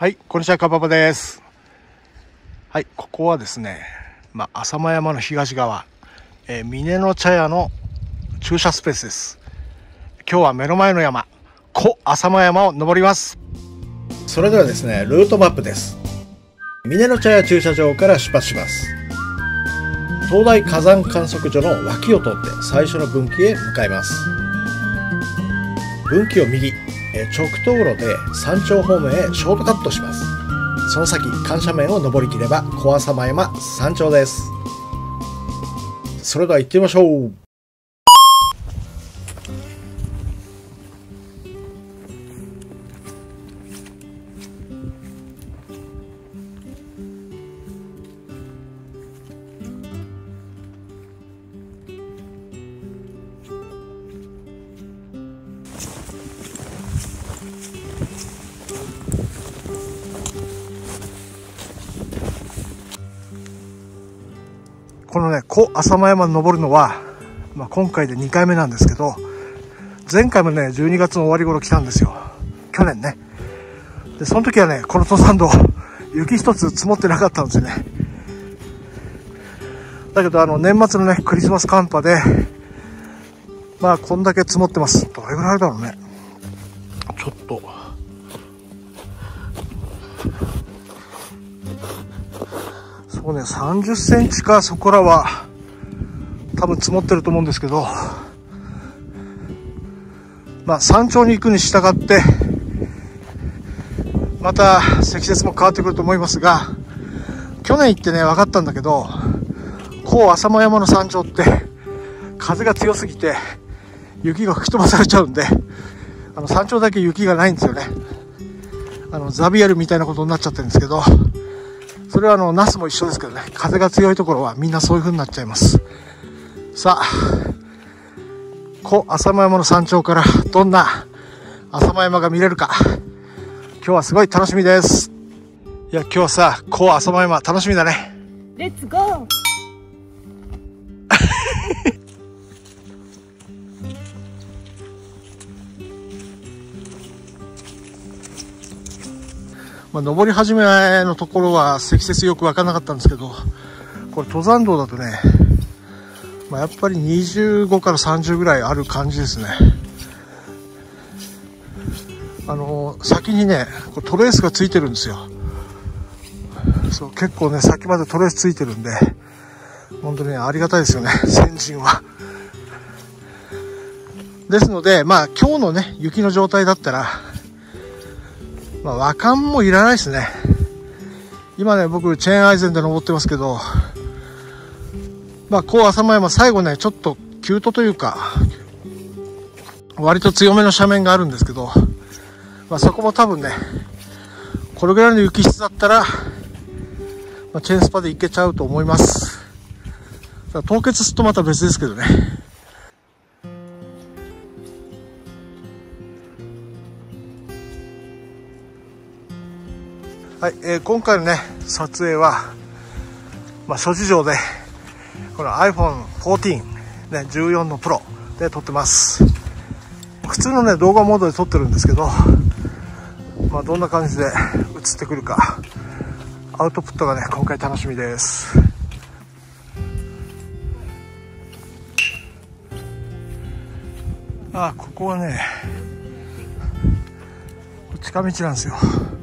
はい、こんにちは、かばばです。はい、ここはですね、浅間山の東側、峰の茶屋の駐車スペースです。今日は目の前の山、小浅間山を登ります。それではですね、ルートマップです。峰の茶屋駐車場から出発します。東大火山観測所の脇を通って最初の分岐へ向かいます。分岐を右、直東路で山頂方面へショートカットします。その先、緩斜面を登りきれば小浅間山山頂です。それでは行ってみましょう。このね、小浅間山に登るのは、今回で2回目なんですけど、前回もね、12月の終わり頃来たんですよ。去年ね。で、その時はね、この登山道、雪一つ積もってなかったんですよね。だけど、年末のね、クリスマス寒波で、こんだけ積もってます。どれぐらいだろうね。ちょっと。そうね、30センチか、そこらは多分積もってると思うんですけど、山頂に行くに従ってまた積雪も変わってくると思いますが、去年行ってね分かったんだけど、小浅間山の山頂って風が強すぎて雪が吹き飛ばされちゃうんで、山頂だけ雪がないんですよね。ザビエルみたいなことになっちゃってるんですけど、それはナスも一緒ですけどね、風が強いところはみんなそういう風になっちゃいます。さあ、小浅間山の山頂からどんな浅間山が見れるか、今日はすごい楽しみです。いや、今日はさ、小浅間山楽しみだね。 レッツゴー。 登り始めのところは積雪よく分からなかったんですけど、これ登山道だとね、やっぱり25から30ぐらいある感じですね。先にね、トレースがついてるんですよ。そう、結構ね、先までトレースついてるんで、本当にありがたいですよね、先人は。ですので、今日のね、雪の状態だったら、和寒もいらないですね。今ね、僕チェーンアイゼンで登ってますけど、小浅間山最後ね、ちょっと急登というか割と強めの斜面があるんですけど、そこも多分ね、これぐらいの雪質だったら、チェーンスパで行けちゃうと思います。凍結するとまた別ですけどね。はい、今回のね、撮影は、諸事情で、この iPhone14、ね、14のプロで撮ってます。普通のね、動画モードで撮ってるんですけど、どんな感じで映ってくるか、アウトプットがね、今回楽しみです。ここはね、近道なんですよ。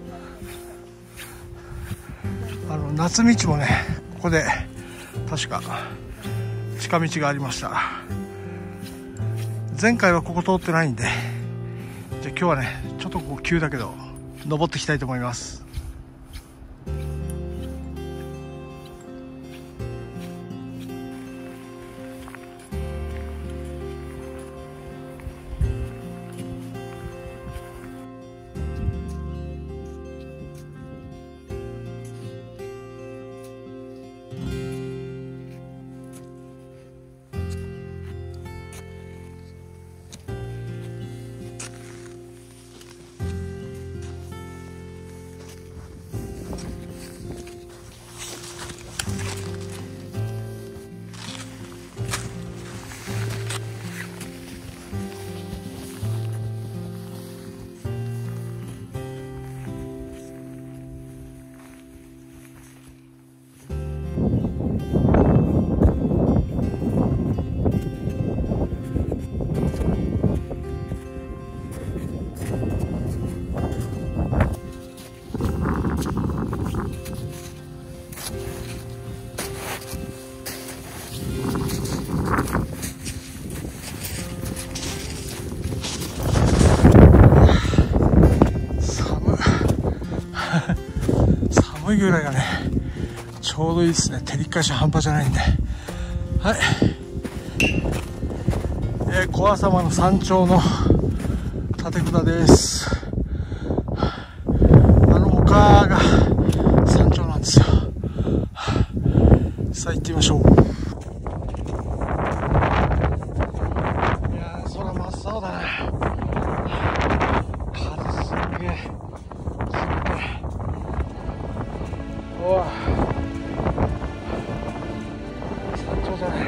夏道もね、ここで確か近道がありました。前回はここ通ってないんで、じゃあ今日はね、ちょっとここ急だけど登っていきたいと思います。 麦ぐらいがねちょうどいいですね。照り返し半端じゃないんで。はい、小浅間の山頂の立倉です。丘が山頂なんですよ。さあ行ってみましょう。いやー、空真っ青だな。風すんげえ冷たい。おわ、山頂じゃない。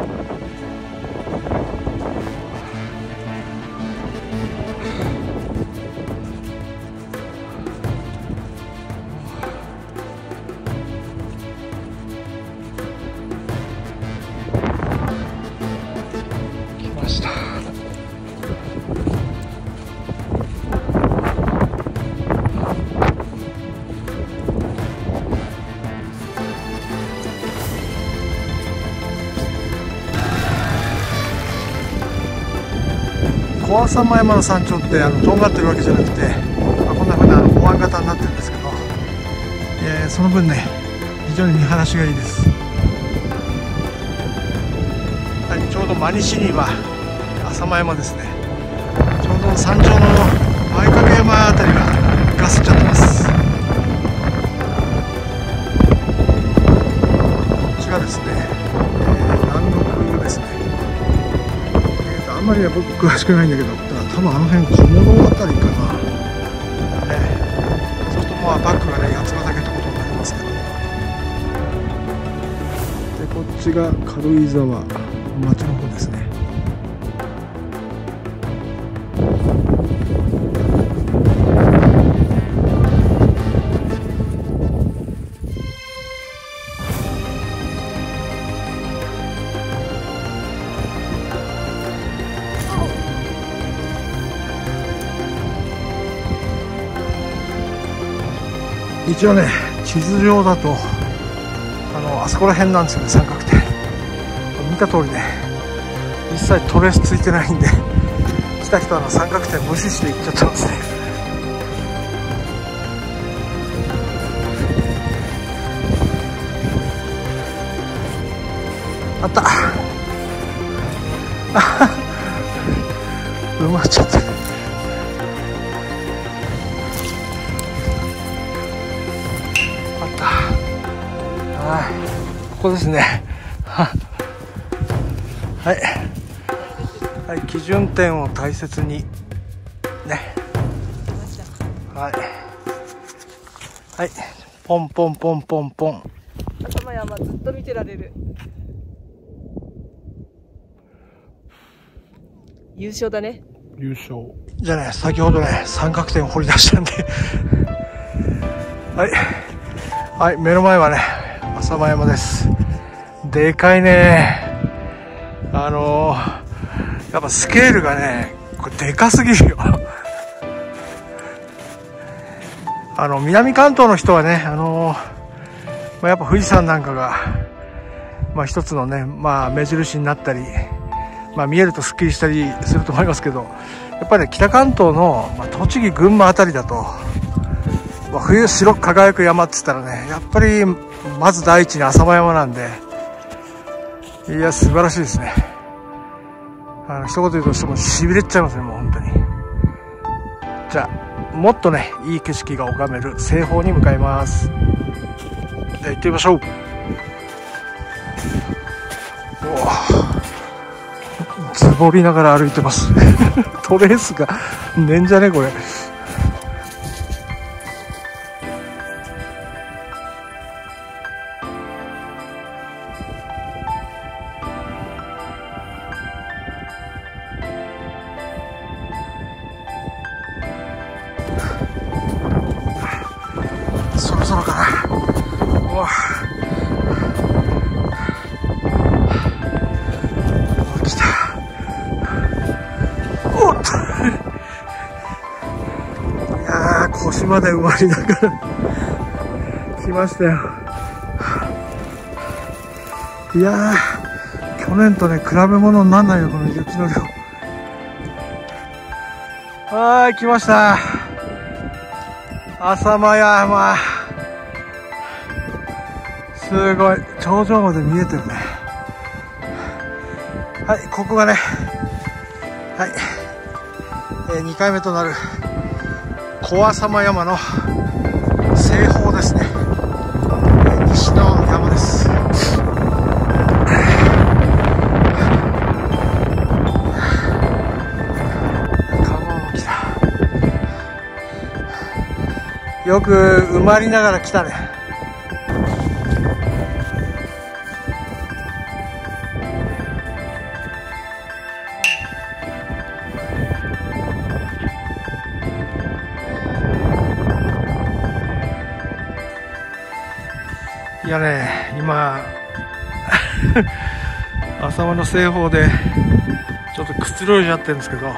来ました。小浅間山の山頂ってとんがってるわけじゃなくて、こんな風なお椀型になってるんですけど、その分ね非常に見晴らしがいいです。はい、ちょうど真西には浅間山ですね。ちょうど山頂の前掛山あたりがガスっちゃってます。こっちがですね、南国ですね。あんまりね僕詳しくないんだけど、多分あの辺小諸あたりかな。そうするとまあバックがね八ヶ岳ってことになりますけど、でこっちが軽井沢町の方ですね。一応ね地図上だとあそこら辺なんですよね、三角点。見た通りね一切トレースついてないんで、来た人は三角点無視して行っちゃってますね。あった埋まっちゃってる。はい、ここですね。はい、はい、基準点を大切にね。はい、はい、ポンポンポンポンポン。 浅間山ずっと見てられる。優勝だね。 優勝。じゃあね、先ほどね三角点を掘り出したんではい、はい、目の前はね浅間山です。でかいね。やっぱスケールがねこれでかすぎるよ南関東の人はねやっぱ富士山なんかが一つのね目印になったり、見えるとすっきりしたりすると思いますけど、やっぱり、ね、北関東の、栃木群馬あたりだと、冬白く輝く山って言ったらねやっぱりまず第一に浅間山なんで、いや素晴らしいですね。一言言うとしてもしびれちゃいますね、もう本当に。じゃあもっとねいい景色が拝める西方に向かいます。じゃあ行ってみましょう。ズボりながら歩いてますトレースがねんじゃねこれ。そろそろかな。うわ来た。おっといやー腰まで埋まりながら来ましたよ。いやー去年とね比べ物にならないよこの雪の量。はい、来ました浅間山。 すごい頂上まで見えてるね。はい、ここがね、はい、2回目となる小浅間山の西峰ですね。西の山です。よく埋まりながら来たね。いやね、今浅間の西峰でちょっとくつろいじゃってるんですけど、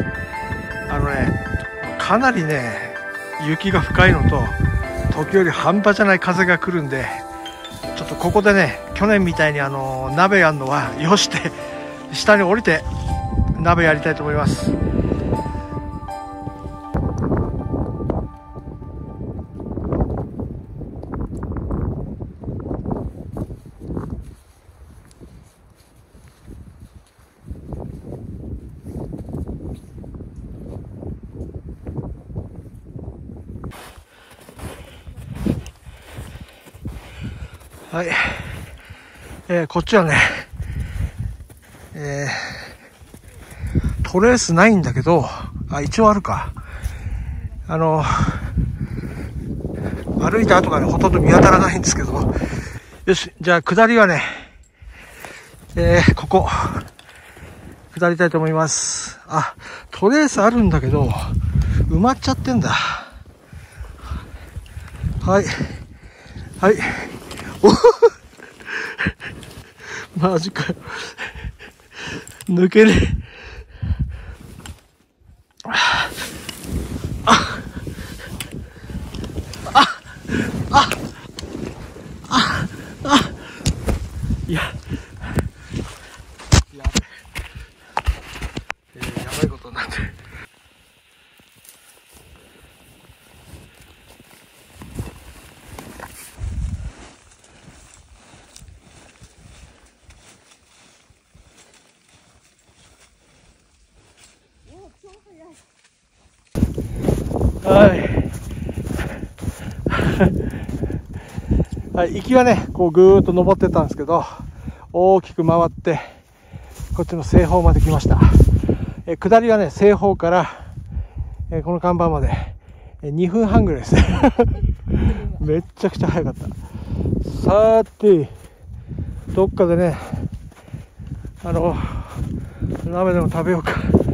かなりね雪が深いのと時折半端じゃない風が来るんで、ちょっとここでね去年みたいに鍋やるのはよして下に降りて鍋やりたいと思います。はい、こっちはね、トレースないんだけど、一応あるか。歩いた後がね、ほとんど見当たらないんですけど、よし、じゃあ下りはね、ここ、下りたいと思います。トレースあるんだけど、埋まっちゃってんだ。はい、はい。マジかよ。抜けねえ。いや、やばいことになってる。はいはい、行きはねこうぐーっと登ってったんですけど、大きく回ってこっちの西峰まで来ました。下りはね西峰から、この看板まで2分半ぐらいですねめっちゃくちゃ早かった。さてどっかでね鍋でも食べようか。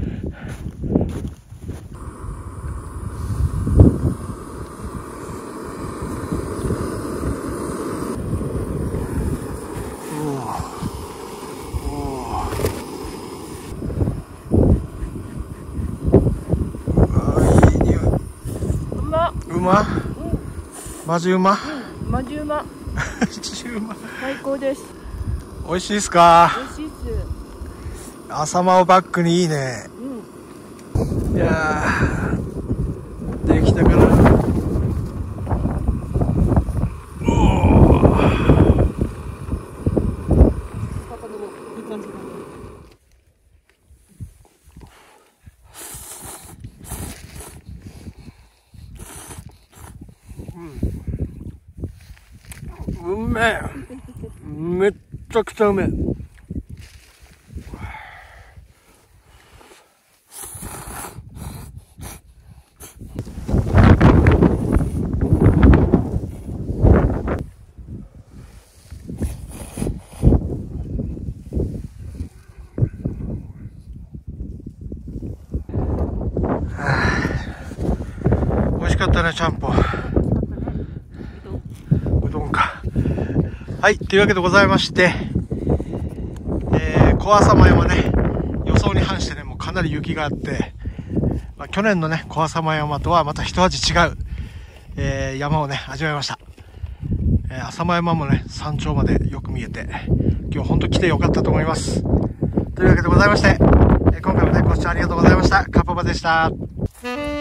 マジうま。 マジうま。最高です。 美味しいですか。 美味しいっす。 浅間をバックにいいね。いやー、できたかな。うめえ。めっちゃくちゃうめえ。美味しかったね、ちゃんぽん。うどんか。はい、というわけでございまして、小浅間山ね、予想に反してね、もうかなり雪があって、去年のね、小浅間山とはまた一味違う、山をね、味わいました。浅間山もね、山頂までよく見えて、今日ほんと来てよかったと思います。というわけでございまして、今回もね、ご視聴ありがとうございました。カッパバでした。